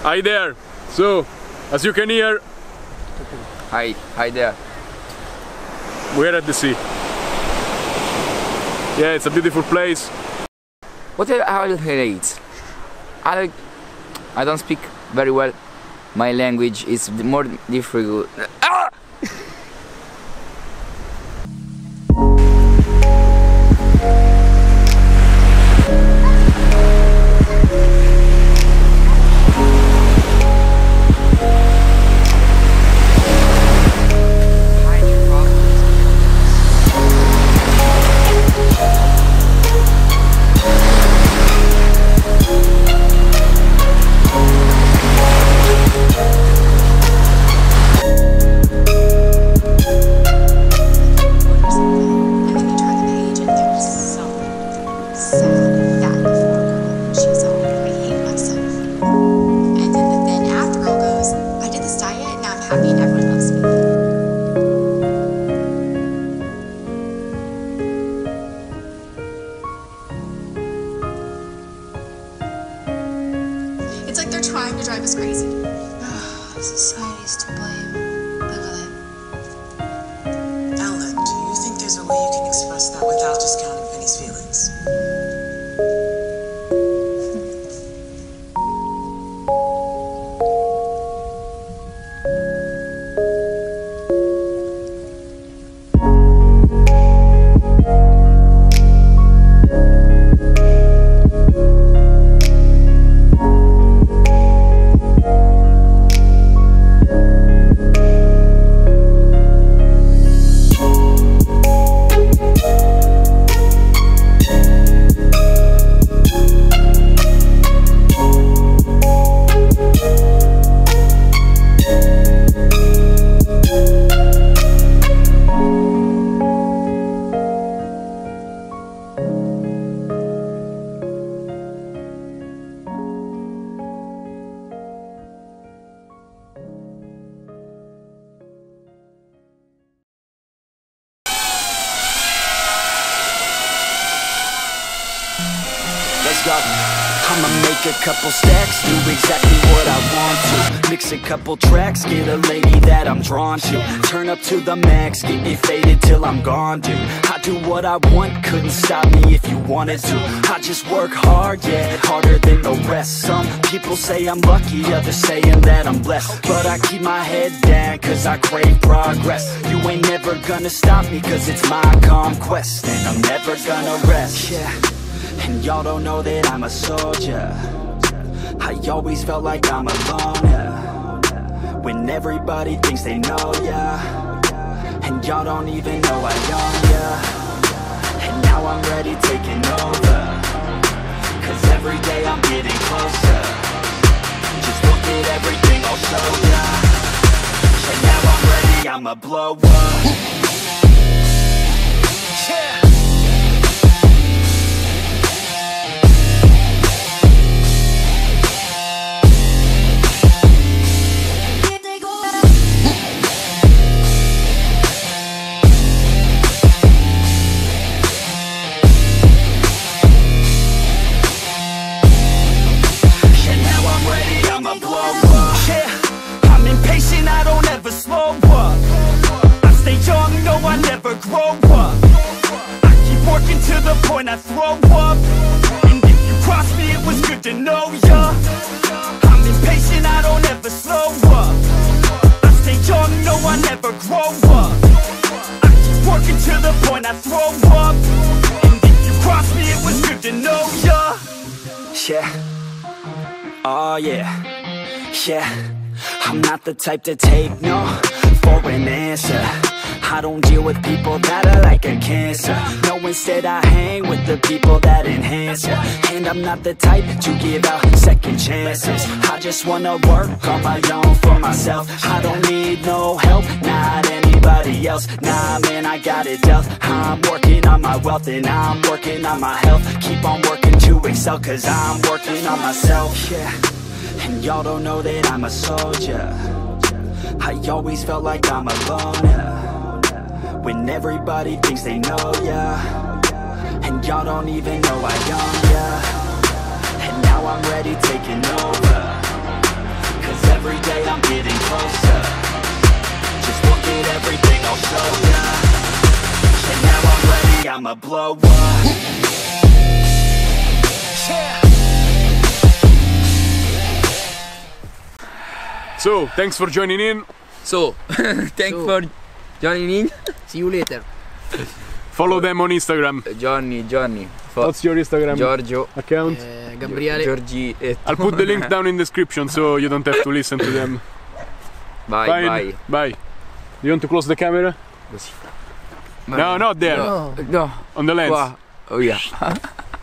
Hi there. So, as you can hear, Hi there. we're at the sea. Yeah, it's a beautiful place. What are you hate? I don't speak very well. My language is more difficult. Ah! It's like they're trying to drive us crazy. Society's to blame. Live with it. Alan, do you think there's a way you can express that without discounting Penny's feelings? Let's go. I'ma make a couple stacks, do exactly what I want to. Mix a couple tracks, get a lady that I'm drawn to. Turn up to the max, get me faded till I'm gone, dude. I do what I want, couldn't stop me if you wanted to. I just work hard, yeah, harder than the rest. Some people say I'm lucky, others saying that I'm blessed. But I keep my head down, cause I crave progress. You ain't never gonna stop me, cause it's my conquest. And I'm never gonna rest, yeah. And y'all don't know that I'm a soldier. I always felt like I'm alone, yeah. When everybody thinks they know, yeah. And y'all don't even know I own ya. And now I'm ready taking over, cause every day I'm getting closer. Just look at everything I'll show ya. And now I'm ready, I'ma blow up. Yeah. I throw up, and if you cross me, it was good to know ya. I'm impatient, I don't ever slow up. I stay young, no, I never grow up. I keep working to the point I throw up, and if you cross me, it was good to know ya. Yeah, oh yeah, yeah. I'm not the type to take no for an answer. I don't deal with people that are like a cancer. No, instead I hang with the people that enhance ya. And I'm not the type to give out second chances. I just wanna work on my own for myself. I don't need no help, not anybody else. Nah, man, I got it dealt. I'm working on my wealth and I'm working on my health. Keep on working to excel, cause I'm working on myself. Yeah, and y'all don't know that I'm a soldier. I always felt like I'm alone, yeah. When everybody thinks they know ya, and y'all don't even know I own ya. And now I'm ready taking over, I'ma blow up. Yeah. So, thanks for joining in. So, thanks for joining in. See you later. Follow them on Instagram. Johnny. What's your Instagram Giorgio. account? Gabriele. Giorgi. I'll put the link down in description so you don't have to listen to them. Bye, Fine. bye. Bye. Do you want to close the camera? Così. No, not there. No. No. On the lens. Qua. Oh yeah.